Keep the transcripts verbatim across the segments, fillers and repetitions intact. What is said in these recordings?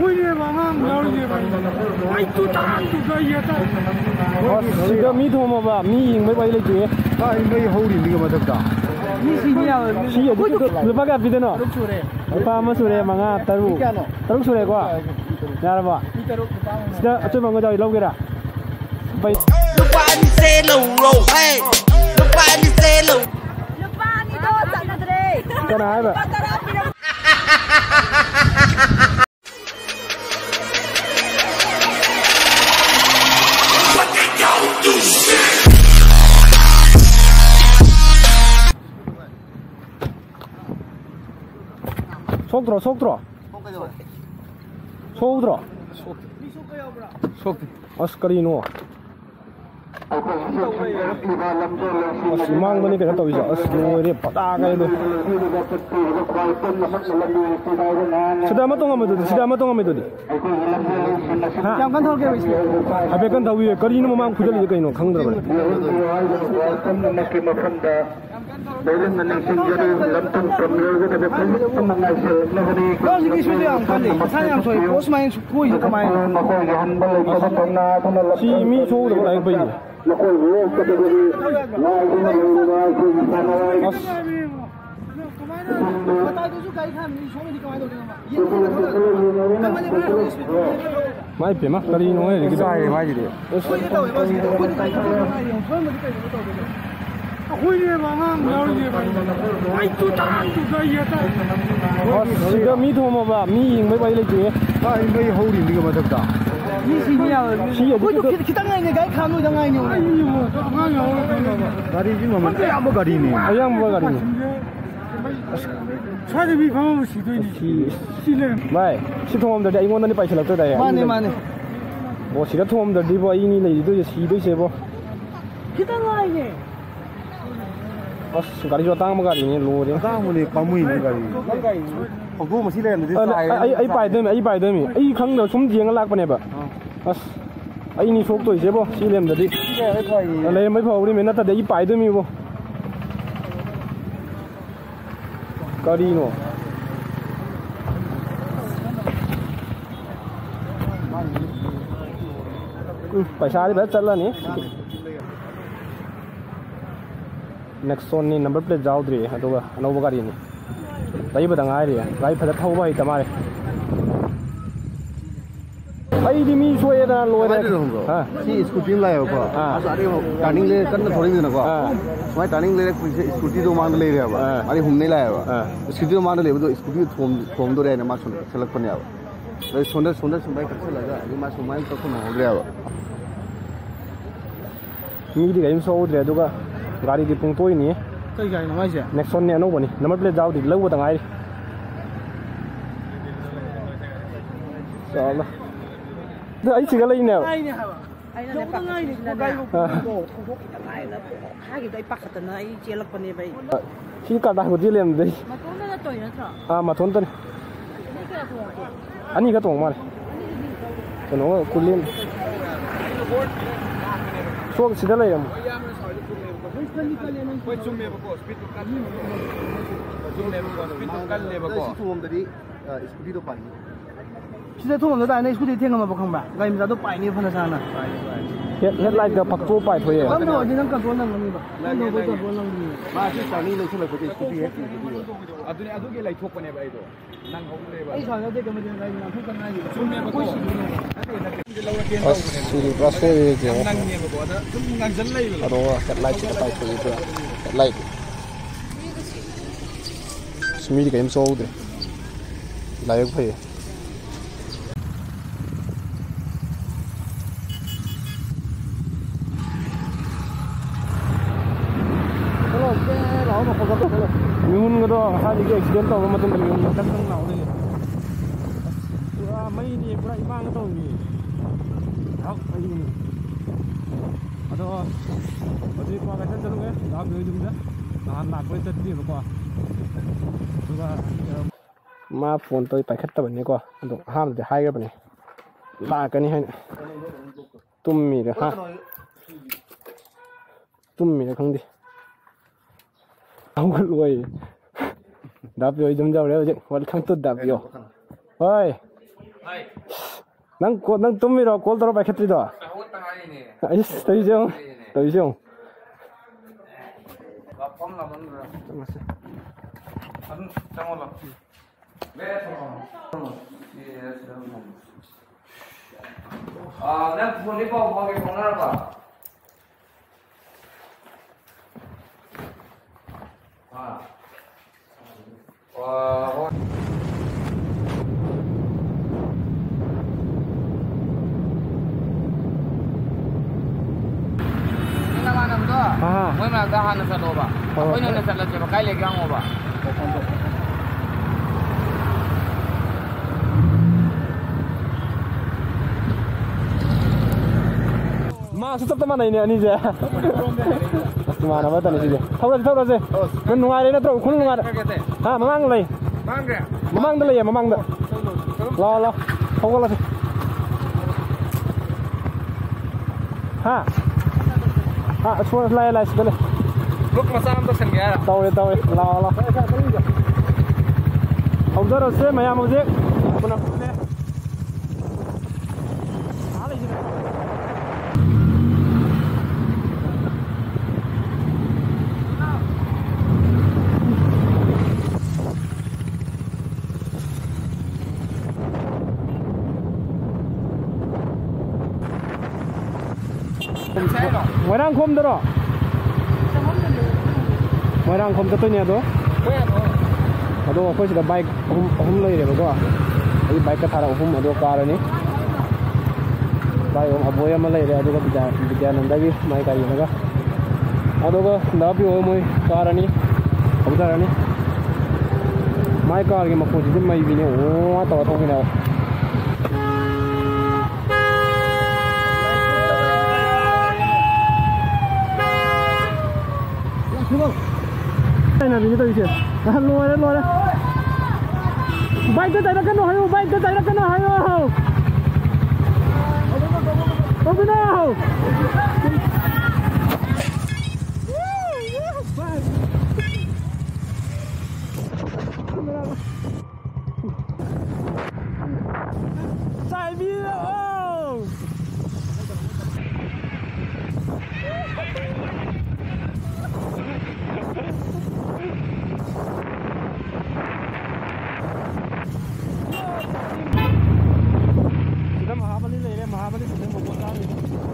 ꯑꯩꯈꯣꯏꯅꯦ ꯑꯉꯥꯡ ꯌꯥꯎꯔꯤꯅꯦꯕ ꯑꯩ ꯇꯨꯇꯥ ꯇꯨꯇꯥ ꯌꯦꯠꯇ ꯁꯤꯗ ꯃꯤ ꯊꯣꯝꯃꯕ ꯃꯤ ꯌꯦꯡꯕꯩ ꯋꯥꯔꯤ ꯂꯩꯇꯦ ꯀꯥ ꯌꯦꯡꯕꯩ ꯍꯧꯔꯤꯅꯤꯒ ꯃꯊꯛꯇ ꯃꯤ ꯁꯤꯕ ꯌꯥꯕ ꯁꯤ ꯂꯨꯄꯥ ꯀꯌꯥ ꯄꯤꯗꯣꯏꯅꯣ ꯂꯨꯄꯥ ꯑꯃ ꯁꯨꯔꯦ ꯃꯉꯥ ꯇꯔꯨꯛ ꯇꯔꯨꯛ ꯁꯨꯔꯦꯀꯣ ꯌꯥꯔꯕꯣ sida acuy bang ga lau gera bai lupa ni se lo ro hey lupa ni se lo lupa ni do sanadre kana hai ba sok dro sok dro sok dro As karino as mang bani kaya tawi sa as lori pata kaya do sudah matong amay do sudah matong amay do di yang kan thol ke wis abe kan tawi karino mamang khujali de kaino khang dra bale si mi so da lai bai ni mai pe ma kali no e ki sai mai ji de ꯑꯩꯈꯣꯏꯅꯦ ꯑꯉꯥꯡ ꯌꯥꯎꯔꯤꯅꯦꯕ ꯑꯩ ꯇꯨꯇꯥ ꯇꯨꯇꯥ ꯌꯦꯠꯇ sida mi thomaba mi yengbai wari laitu ꯀꯥ ꯌꯦꯡꯕꯩ ꯍꯧꯔꯤꯅꯤga ꯃꯊꯛꯇ mi sibi ya si ya khitang ngai gai kham noi da ngai ni ai mo agang yaw gari ji mo man ayam gari ni ayam ba gari ni chade bi pham si doi ni si le bai si thomam da ai ngon da ni pai chalak da ya mane mane bo sida thomam da di bo ai ni lai do si doi se bo khitang ngai ni as gari jo tang ma gari ni lo de tang mo le pamui ni gari ogu ma si le ni sai ai ai pai de mi ai pai de mi ai khang da sum jeng lak pa ne ba as ai ni sok toi se bo si lem da di le mai phau ni me na ta de ai pai de mi bo gari no पैसा भी चल रहा नहीं Nexon ni number plate जाउद्री अदुगा अनौब गाड़ी नि लाई बदंग आइ रे गाड़ी फद थौबा है तमारे आई दि मी सोए दा लोय रे हां si scooty lai ko asari turning le kan thori ni na ko mai turning le scooty do mang le re ba ari humne lai ba scooty do mang le do scooty thom thom do re na ma selak pa ne ba rai sondar sondar sumbai ka se laga ni ma sumai to ko no re ba मी दी गाइम सो दे दुगा गाड़ी की पुंग तोई नि kai gai na mai se Nexon ने अनौब नि number plate जाउद्री lau बदंग आइ चल द आई सिगा lai ne ai ne ha ba ai ne pa ngai ni ko gai ko ko ko ki ta ngai na ha ki dai pa khat na ai chelak pa ne bai si ka da ko di lem dei ma ko na toi na tra ah ma thon tan ni ka ko ani ka tong ma ko no kulin so sida lai ram Poi zoom me ba ko speed to kan zoom me ba ko speed to kan le ba ko thom da di scooty do pai sida thom da dai scooty theng ma ba khang ba gai mi da do pai ni phana sa na head headlight ga pak to pai thoye kam do ji nang ka do nang ni ba kam do ko do nang ni ma si sa ni le chu le ko scooty he aduni adugi lai thok pa ne ba ai do nang hong le ba ai sa na de ka ma de gai na thu kan na ni zoom me ba ko as si rase je nang ni ba ko da zoom ngang jan lai ba aro headlight ka pai thoye to headlight smiri ga im so de lai ko phai Mihun nga do hari ke accident taw ma tan mihun ma tan naw de pura mai ni pura ibang taw ni hak ai ni ado adi ko ga tan tan nge da be jum da nan na ko tan ni ko pura ma phone toy pai khat ta bani ko ado ham de hai ga bani la ka ni hai tum mi de ha tum mi de khang di không có lùi đạp vô dùm dâu đấy chứ vẫn không tốt đạp vô ơi 난, 고, 난 뜸이라 골 들어 밝혔더라. 아이씨, 더 이상, 더 이상. 아, 내가 그거 리퍼 거기 공략해봐. 아, 와. Ah. Mau nak dah nak satu apa? Apa ini nak satu lagi? Pakai lagi yang apa? Masuk tetap mana ini ani je? Mana betul ni je? Tahu dah tahu dah je. Kun nungai ni terus kun nungai. Ha, memang leh. Memang dah leh, memang dah. Lo lo, tahu lah. Ha. Ha, suara lay lay sekali. Look masam tu sendiri. Tahu ni tahu ni. Lo lo. Tahu dah se, maya muzik. Apa nak? Ngoài đang không đó ngoài đang không tới nhà đó ở đâu có chỉ là bike không không lấy được rồi cái bike cái thằng không ở đâu car này bike ông aboy mà lấy được rồi bây giờ bây giờ nằm đây mai cái gì nữa ở đâu có đáp bị ông ấy car này ông car này mai car cái mà phụ chỉ mai vì nhiều quá to thôi cái nào đây là gì đây chị? Lùi đấy, lùi đấy. Bay cái tay nó cân nó hay không? Bay cái tay nó cân nó hay không? Không biết đâu. Chạy video. Mahabali le le Mahabali se mo bota ni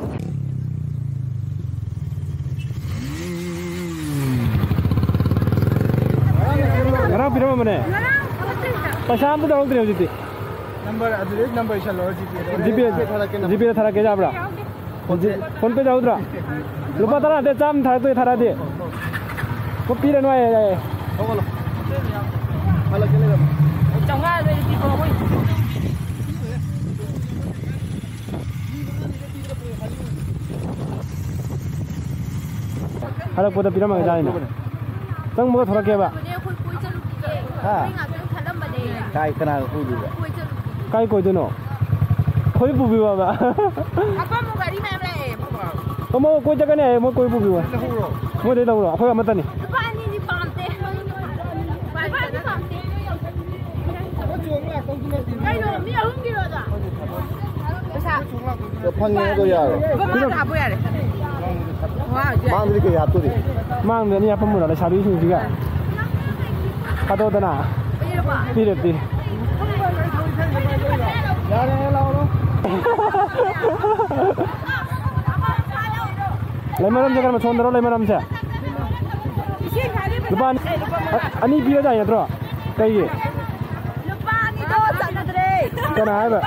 Ngara pira mane Pasam to dog dire jiti number adre number chalo gps gps gps thara ke jabra phone pe jaudra lupa tara de cham thara tu thara de ko pira no ai holo hala kele Chồng ai đây thì có mấy Halo pada pira mang jai na tang mo thora ke ba ha kai kana ku di kai koi de no koi bu bi ba ba apa mau gari mai mai ko mo ko jaga ne mo koi bu bi wa mo de da ro ko ma ta ni apa ni ni pante apa ni pante kai no mi hung gi ro da sa phang ne ko ya ko ma ha bu ya de mang đi cái hạt tôi đi mang đến nhà phong mưa là sao đi xin gì cả cá đâu tên à đi được đi ra đây lâu luôn lấy mấy năm cho cái mà chôn đó lấy mấy năm chưa lúc ban anh đi bây giờ nhỉ rồi cái gì lúc ban đi đâu chẳng được đấy cái nào vậy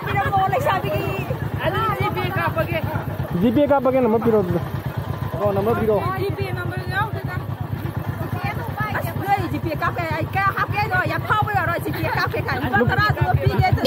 G P ka bagian nama piro tu. Oh nama piro. G P number nhau tu kan. Asli G P ka ke ai ka ha ke rồi, ya phao bây giờ rồi G P ka ke kan. Ba tara tu pi ke tu.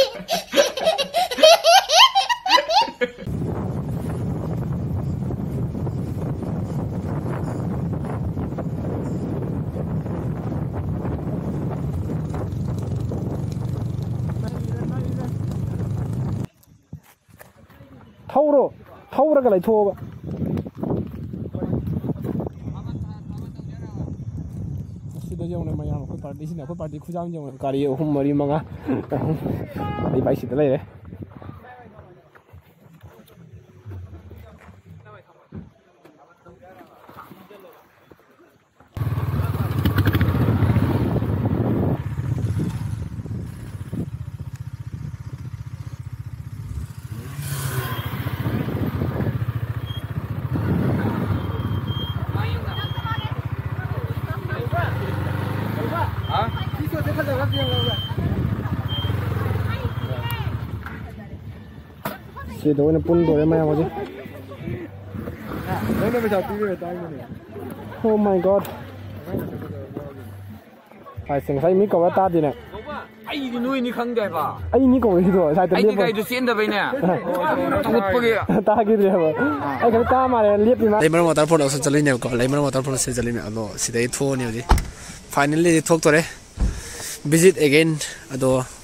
Thâu rồi, thâu ra cái này thua vậy. Sida ꯌꯦꯡꯉꯨꯅꯦ ꯃꯌꯥꯝ ꯑꯩꯈꯣꯏ ꯄꯥꯔꯇꯤꯁꯤꯅ ꯑꯩꯈꯣꯏ party ꯈꯨꯖꯥꯝ ꯌꯦꯡꯉꯨꯅꯦ ꯒꯥꯔꯤ ꯑꯍꯨꯝ ꯃꯔꯤ ꯃꯉꯥ ꯑꯩ ꯕꯥꯏꯛꯁꯤꯗ ꯂꯩꯔꯦ Sido na pun do em mày Oh my god. Phải xem sai mi cầu ta đi nè. Ai đi nuôi ni khăng đẹp à? Ai mi cầu đi rồi, sai Ai đi cái du sen đây nè. Tụt bự ta cái gì vậy? Ai cái ta mà liệp đi mà. Lấy mà tao phun ở sân chơi nhau có, lấy mà tao phun ở sân chơi nhau đó, sẽ thấy thua nhiều gì. Finally thua rồi. Visit again, đó.